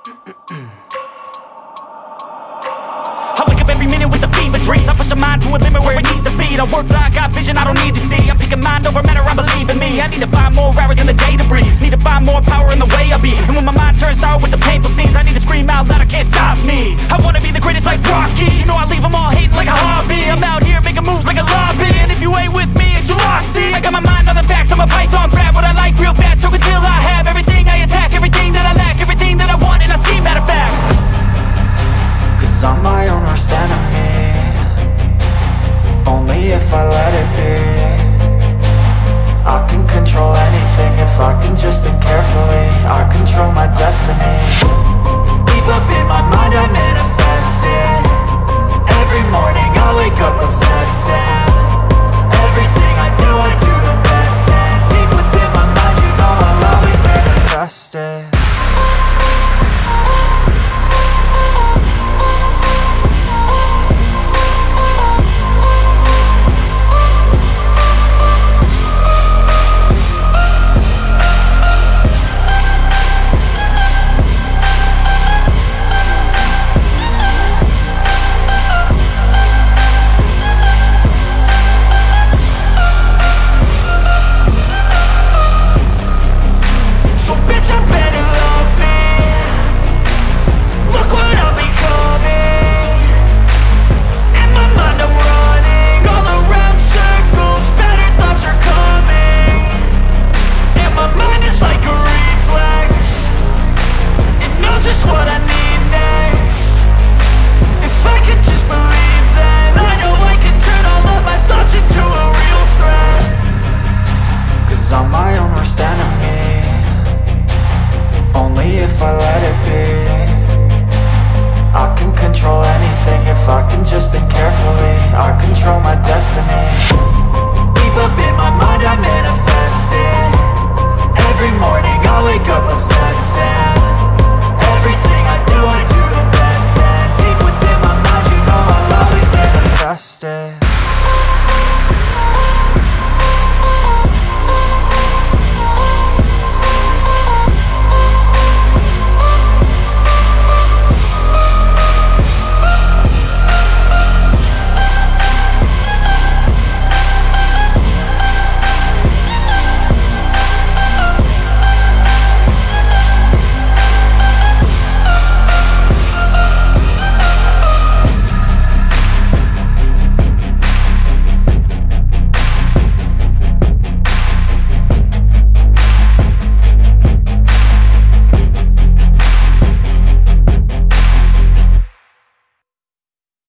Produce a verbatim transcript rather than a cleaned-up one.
I wake up every minute with the fever dreams. I push my mind to a limit where it needs to be. I work blind, got vision I don't need to see. I'm picking mind over matter, I believe in me. I need to find more hours in the day to breathe.